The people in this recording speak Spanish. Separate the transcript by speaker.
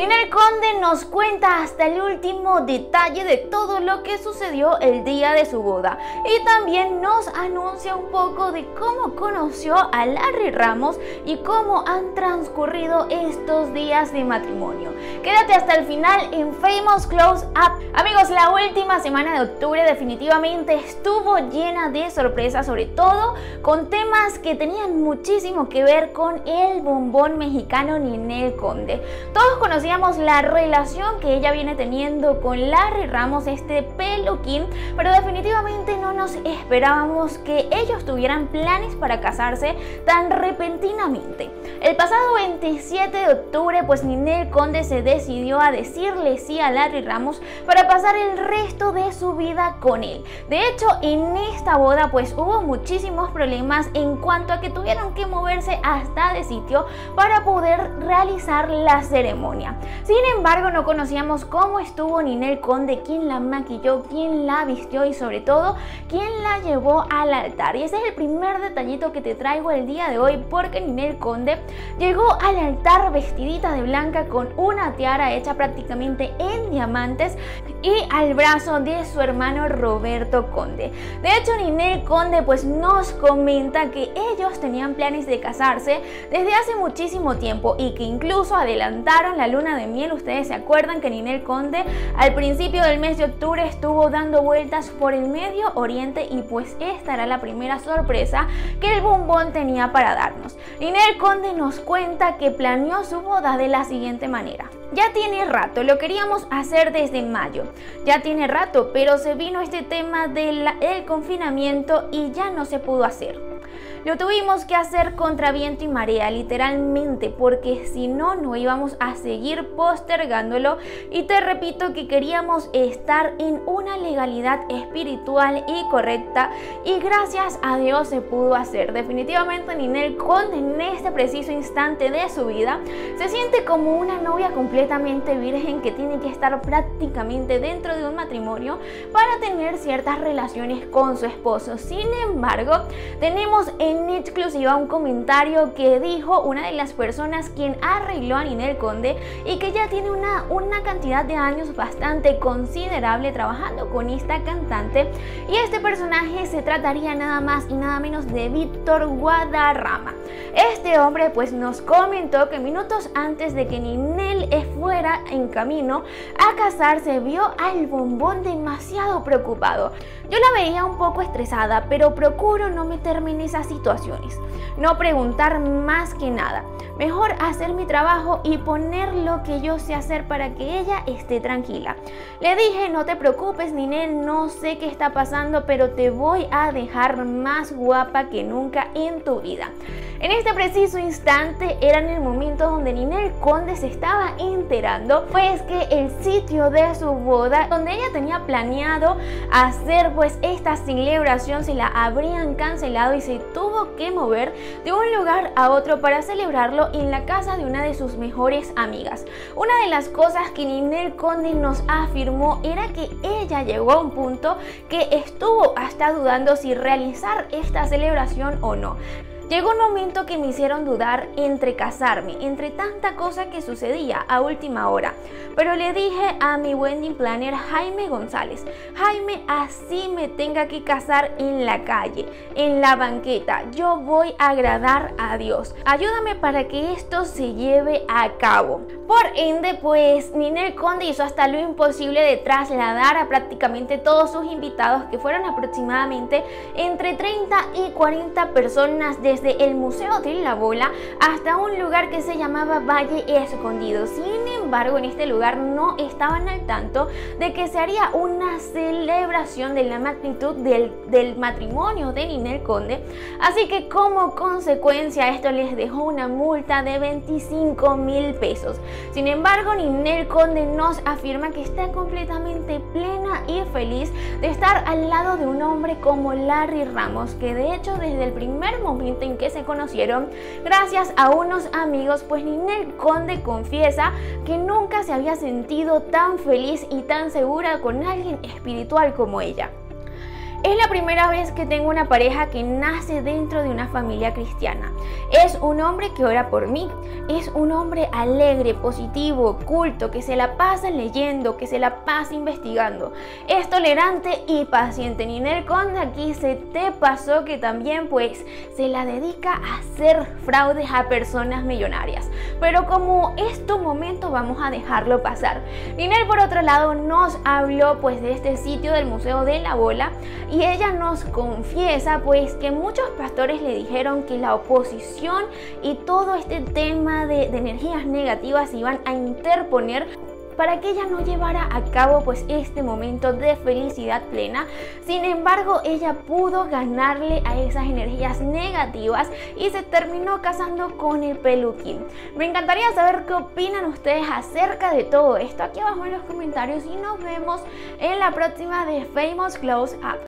Speaker 1: Ninel Conde nos cuenta hasta el último detalle de todo lo que sucedió el día de su boda y también nos anuncia un poco de cómo conoció a Larry Ramos y cómo han transcurrido estos días de matrimonio. Quédate hasta el final en Famous Close Up. Amigos, la última semana de octubre definitivamente estuvo llena de sorpresas, sobre todo con temas que tenían muchísimo que ver con el bombón mexicano Ninel Conde. Todos conocíamos la relación que ella viene teniendo con Larry Ramos, este peluquín, pero definitivamente no nos esperábamos que ellos tuvieran planes para casarse tan repentinamente. El pasado 27 de octubre, pues Ninel Conde se decidió a decirle sí a Larry Ramos para pasar el resto de su vida con él. De hecho, en esta boda pues hubo muchísimos problemas en cuanto a que tuvieron que moverse hasta de sitio para poder realizar la ceremonia. Sin embargo, no conocíamos cómo estuvo Ninel Conde, quién la maquilló, quién la vistió y sobre todo quién la llevó al altar. Y ese es el primer detallito que te traigo el día de hoy, porque Ninel Conde llegó al altar vestidita de blanca con una tiara hecha prácticamente en diamantes y al brazo de su hermano Roberto Conde. De hecho, Ninel Conde pues nos comenta que ellos tenían planes de casarse desde hace muchísimo tiempo y que incluso adelantaron la luna de miel. Ustedes se acuerdan que Ninel Conde al principio del mes de octubre estuvo dando vueltas por el Medio Oriente y pues esta era la primera sorpresa que el bombón tenía para darnos. Ninel Conde nos cuenta que planeó su boda de la siguiente manera. Ya tiene rato, lo queríamos hacer desde mayo, ya tiene rato, pero se vino este tema del confinamiento y ya no se pudo hacer. Lo tuvimos que hacer contra viento y marea, literalmente, porque si no, no íbamos a seguir postergándolo. Y te repito que queríamos estar en una legalidad espiritual y correcta, y gracias a Dios se pudo hacer. Definitivamente Ninel Conde en este preciso instante de su vida se siente como una novia completamente virgen que tiene que estar prácticamente dentro de un matrimonio para tener ciertas relaciones con su esposo. Sin embargo, tenemos en exclusiva un comentario que dijo una de las personas quien arregló a Ninel Conde y que ya tiene una cantidad de años bastante considerable trabajando con esta cantante, y este personaje se trataría nada más y nada menos de Víctor Guadarrama. Este hombre pues nos comentó que minutos antes de que Ninel fuera en camino a casarse vio al bombón demasiado preocupado. Yo la veía un poco estresada, pero procuro no meterme en esas situaciones, no preguntar más que nada, mejor hacer mi trabajo y poner lo que yo sé hacer para que ella esté tranquila. Le dije: no te preocupes, Ninel, no sé qué está pasando, pero te voy a dejar más guapa que nunca en tu vida. En este preciso instante era en el momento donde Ninel Conde se estaba enterando pues que el sitio de su boda, donde ella tenía planeado hacer pues esta celebración, se la habrían cancelado y se tuvo que mover de un lugar a otro para celebrarlo en la casa de una de sus mejores amigas. Una de las cosas que Ninel Conde nos afirmó era que ella llegó a un punto que estuvo hasta dudando si realizar esta celebración o no. Llegó un momento que me hicieron dudar entre casarme, entre tanta cosa que sucedía a última hora. Pero le dije a mi wedding planner Jaime González: Jaime, así me tenga que casar en la calle, en la banqueta, yo voy a agradar a Dios. Ayúdame para que esto se lleve a cabo. Por ende, pues Ninel Conde hizo hasta lo imposible de trasladar a prácticamente todos sus invitados, que fueron aproximadamente entre 30 y 40 personas, desde el Museo de la Bola hasta un lugar que se llamaba Valle Escondido. Sin embargo, en este lugar no estaban al tanto de que se haría una celebración de la magnitud del matrimonio de Ninel Conde, así que como consecuencia esto les dejó una multa de 25,000 pesos. Sin embargo, Ninel Conde nos afirma que está completamente plena y feliz de estar al lado de un hombre como Larry Ramos, que de hecho desde el primer momento en que se conocieron, gracias a unos amigos, pues Ninel Conde confiesa que nunca se había sentido tan feliz y tan segura con alguien espiritual como ella. Es la primera vez que tengo una pareja que nace dentro de una familia cristiana. Es un hombre que ora por mí. Es un hombre alegre, positivo, culto, que se la pasa leyendo, que se la pasa investigando. Es tolerante y paciente. Ninel Conde, aquí se te pasó que también pues se la dedica a hacer fraudes a personas millonarias. Pero como es tu momento, vamos a dejarlo pasar. Ninel, por otro lado, nos habló pues de este sitio del Museo de la Bola. Y ella nos confiesa pues que muchos pastores le dijeron que la oposición y todo este tema de energías negativas se iban a interponer para que ella no llevara a cabo pues este momento de felicidad plena. Sin embargo, ella pudo ganarle a esas energías negativas y se terminó casando con el peluquín. Me encantaría saber qué opinan ustedes acerca de todo esto aquí abajo en los comentarios y nos vemos en la próxima de Famous Close Up.